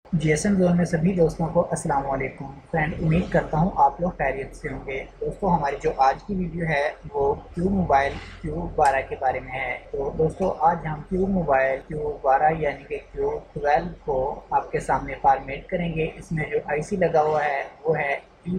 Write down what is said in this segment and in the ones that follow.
GSM zone में सभी दोस्तों को अस्सलाम वालेकुम फ्रेंड। उम्मीद करता हूँ आप लोग खैरियत से होंगे। दोस्तों, हमारी जो आज की वीडियो है वो क्यूब मोबाइल Q12 के बारे में है। तो दोस्तों, आज हम क्यूब मोबाइल Q12 यानी कि Q12 को आपके सामने फॉर्मेट करेंगे। इसमें जो आईसी लगा हुआ है वो है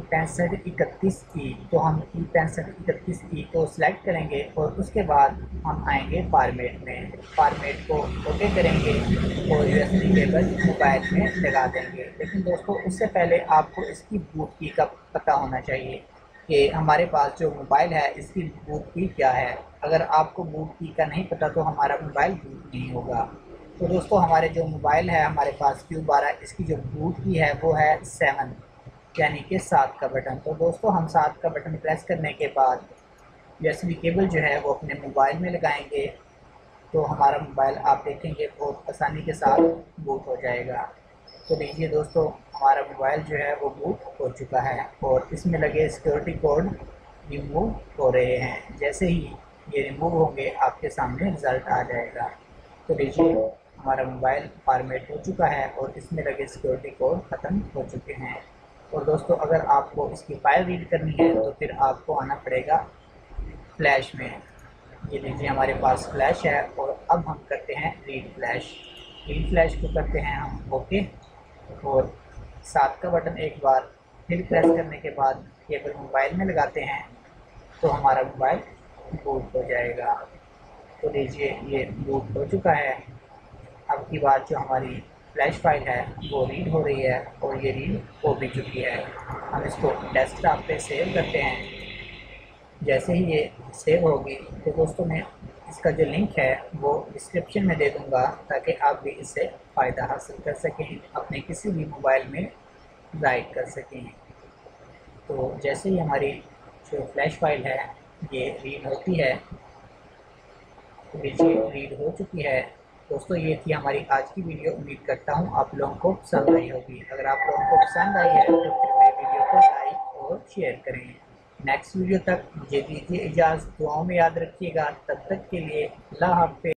E6531E। तो हम E6531E को सिलेक्ट करेंगे और उसके बाद हम आएंगे फॉर्मेट में। फॉर्मेट को ओके करेंगे और यूएसबी केबल मोबाइल में लगा देंगे। लेकिन दोस्तों, उससे पहले आपको इसकी बूट की का पता होना चाहिए कि हमारे पास जो मोबाइल है इसकी बूट की क्या है। अगर आपको बूट की का नहीं पता तो हमारा मोबाइल बूट नहीं होगा। तो दोस्तों, हमारे जो मोबाइल है हमारे पास Q12, इसकी जो बूट की है वो है 7 यानी कि 7 का बटन। तो दोस्तों, हम 7 का बटन प्रेस करने के बाद यूएसबी केबल जो है वो अपने मोबाइल में लगाएंगे। तो हमारा मोबाइल आप देखेंगे बहुत आसानी के साथ बूट हो जाएगा। तो देखिए दोस्तों, हमारा मोबाइल जो है वो बूट हो चुका है और इसमें लगे सिक्योरिटी कोड रिमूव हो रहे हैं। जैसे ही ये रिमूव होंगे आपके सामने रिज़ल्ट आ जाएगा। तो देखिए, हमारा मोबाइल फॉर्मेट हो चुका है और इसमें लगे सिक्योरिटी कोड ख़त्म हो चुके हैं। और दोस्तों, अगर आपको इसकी फाइल रीड करनी है तो फिर आपको आना पड़ेगा फ्लैश में। ये लीजिए, हमारे पास फ्लैश है और अब हम करते हैं रीड फ्लैश। रीड फ्लैश को करते हैं हम ओके और 7 का बटन एक बार फिर प्रेस करने के बाद केबल मोबाइल में लगाते हैं तो हमारा मोबाइल बूट हो जाएगा। तो लीजिए, ये बूट हो चुका है। अब की बार जो हमारी फ्लैश फाइल है वो रीड हो रही है और ये रीड हो भी चुकी है। हम इसको डेस्कटॉप पे सेव करते हैं। जैसे ही ये सेव होगी तो दोस्तों, मैं इसका जो लिंक है वो डिस्क्रिप्शन में दे दूंगा ताकि आप भी इससे फ़ायदा हासिल कर सकें, अपने किसी भी मोबाइल में राइट कर सकें। तो जैसे ही हमारी जो फ्लैश फाइल है ये रीड होती है, तो लीजिए रीड हो चुकी है। दोस्तों, ये थी हमारी आज की वीडियो। उम्मीद करता हूँ आप लोगों को पसंद आई होगी। अगर आप लोगों को पसंद आई है तो फिर मेरे वीडियो को लाइक और शेयर करें। नेक्स्ट वीडियो तक मुझे दीजिए इजाज़त। दुआओं में याद रखिएगा। तब तक के लिए अल्लाह हाफ़िज़।